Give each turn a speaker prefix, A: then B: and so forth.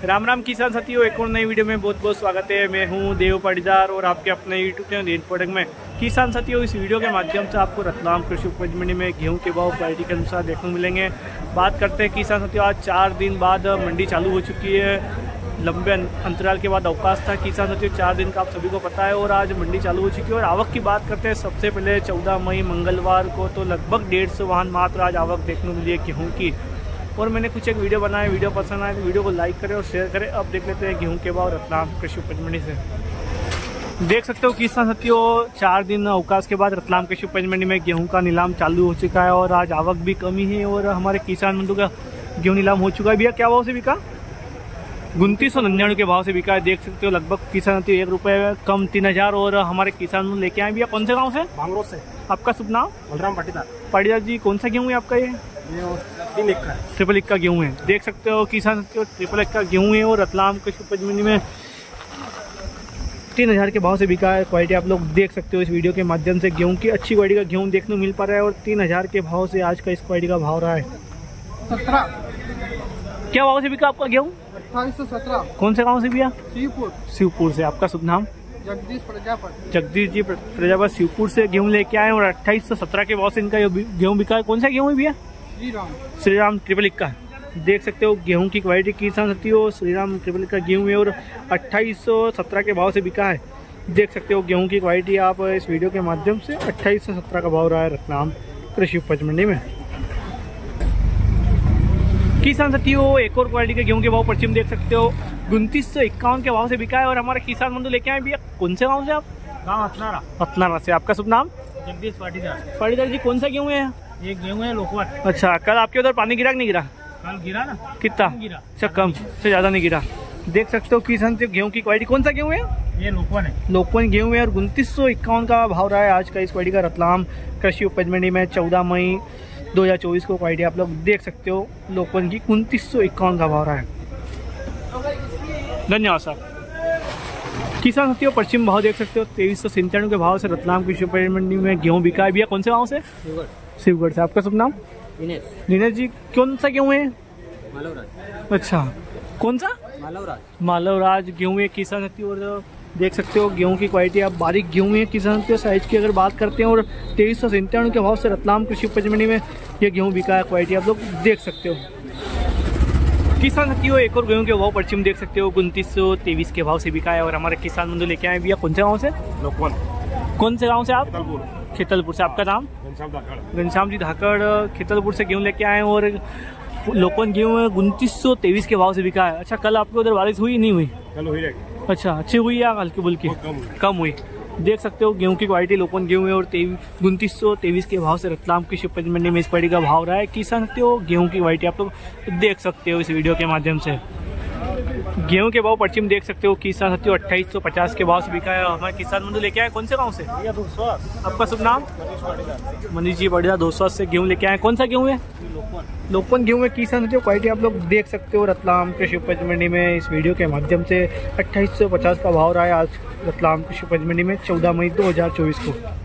A: राम राम किसान साथियों, एक और नई वीडियो में बहुत बहुत स्वागत है। मैं हूं देव पाटीदार और आपके अपने यूट्यूब चैनल रेन प्रोडक्ट में। किसान साथियों, इस वीडियो के माध्यम से आपको रतलाम कृषि उपज मंडी में गेहूं के भाव क्वालिटी के अनुसार देखने को मिलेंगे। बात करते हैं किसान साथियों, आज 4 दिन बाद मंडी चालू हो चुकी है। लंबे अंतराल के बाद अवकाश था किसान साथियों, 4 दिन का आप सभी को पता है। और आज मंडी चालू हो चुकी है। और आवक की बात करते हैं, सबसे पहले 14 मई मंगलवार को तो लगभग 150 वाहन मात्र आज आवक देखने को मिली है गेहूँ की। और मैंने कुछ एक वीडियो बनाया, वीडियो पसंद आए तो वीडियो को लाइक करें और शेयर करें। अब देख लेते हैं गेहूं के भाव रतलाम कृषि उपज मंडी से। देख सकते हो किसान साथियों, 4 दिन अवकाश के बाद रतलाम कृषि उपज मंडी में गेहूं का नीलाम चालू हो चुका है। और आज आवक भी कमी है और हमारे किसान बंधु का गेहूं नीलाम हो चुका है। भैया क्या भाव से बिका? 2999 के भाव से बिका है। देख सकते हो लगभग किसान साथियों 1 रुपये कम 3000। और हमारे किसान बंधु लेके आए। भैया कौन से गाँव से?
B: बांगरों से।
A: आपका शुभ नाम?
B: बलराम पाटीदार।
A: पाटीदार जी, कौन सा गेहूँ है आपका? ये 1 का गेहूँ है। देख सकते हो किसान साथियों 1 का गेहूँ है। और रतलाम कृषि उपज मंडी में 3000 के भाव से बिका है। क्वालिटी आप लोग देख सकते हो इस वीडियो के माध्यम से। गेहूं की अच्छी क्वालिटी का गेहूं देखने को मिल पा रहा है। और 3000 के भाव से आज का इस क्वालिटी का भाव रहा है।
B: 17
A: क्या भाव से बिका आपका गेहूं?
B: 2817।
A: कौन से गाँव से भैया?
B: शिवपुर
A: से। आपका शुभ नाम?
B: जगदीश प्रजापति।
A: जगदीश जी प्रजापति शिवपुर से गेहूं लेके आए। और 2817 के भाव से इनका गेहूं बिका है। कौन सा गेहूं है भैया? श्रीराम 111 का। देख सकते हो गेहूं की क्वालिटी किसान साथियों, श्रीराम 111 का गेहूं है। और 2817 के भाव से बिका है। देख सकते हो गेहूं की क्वालिटी आप इस वीडियो के माध्यम से। 2817 का भाव रहा है रतलाम कृषि उपज मंडी में। किसान साथियों एक और क्वालिटी के गेहूं के भाव पश्चिम देख सकते हो 2951 के भाव से बिका है। और हमारे किसान बंधु लेके आए। भैया कौन से गाँव से आप?
B: गाँव
A: अतनारा से। आपका शुभ नाम?
B: जगदीश पाटीदार।
A: पाटीदार जी, कौन सा गेहूँ है?
B: ये गेहूँ है लोकवन।
A: अच्छा, कल आपके उधर पानी गिरा कि नहीं गिरा?
B: कल गिरा ना।
A: कितना
B: गिरा?
A: अच्छा, कम से ज़्यादा नहीं गिरा। देख सकते हो किसान से गेहूं की क्वालिटी। कौन सा गेहूं है?
B: ये लोकवन है।
A: लोकवन गेहूं है। और 2951 का भाव रहा है आज का इस क्वालिटी का रतलाम कृषि उपज मंडी में 14 मई 2024 को। क्वालिटी आप लोग देख सकते हो लोकवन की 2951 का भाव रहा है। धन्यवाद सर। किसान साथियों पश्चिम भाव देख सकते हो 2397 के भाव से रतलाम कृषि उपज मंडी में गेहूं बिका है। भैया कौन से गाँव से? शिवगढ़ से। आपका शुभ नाम? दिनेश जी, कौन सा गेहूँ है? मालवराज। अच्छा, कौन सा? मालवराज गेहूँ है किसान साथियों। और देख सकते हो गेहूं की क्वालिटी आप बारीक गेहूं है किसान साथियों। साइज की अगर बात करते हैं और 2397 के भाव से रतलाम कृषि उपज मंडी में ये गेहूं बिका है। क्वालिटी आप लोग देख सकते हो किसान साथियों। एक और गेहूं के भाव पश्चिम देख सकते हो 2923 के भाव से बिका है। और हमारे किसान बंधु लेके आए। भैया कौन से गाँव से?
B: लोकवन।
A: कौन से गाँव से आप? खेतलपुर से। आपका नाम? घनश्याम जी धाकड़ खेतलपुर से गेहूं लेके आए। और लोकवन गेहूं है 2923 के भाव से बिका है। अच्छा, कल आपके उधर बारिश हुई नहीं हुई?
B: कल हुई।
A: अच्छा, अच्छी हुई या हल्की बुल्की? कम हुई। देख सकते हो गेहूं की क्वालिटी लोकवन गेहूं है। और 2923 के भाव से रतलाम कृषि उपज मंडी में इस क्वालिटी का भाव रहा है। किसान साथियों गेहूं की क्वालिटी आप लोग देख सकते हो इस वीडियो के माध्यम से। गेहूं के भाव पश्चिम देख सकते हो किसान साथियों 2850 के भाव से बिका है। हमारे किसान बंधु लेके आए। कौन से गाँव से? आपका शुभ नाम? मनीष जी बढ़िया 200 से गेहूं लेके आए। कौन सा गेहूं है? लोकवन गेहूं है किसान साथियों। क्वालिटी आप लोग देख सकते हो रतलाम कृषि उपज मंडी में इस वीडियो के माध्यम से। 2850 का भाव रहा है आज रतलाम कृषि उपज मंडी में 14 मई 2024 को।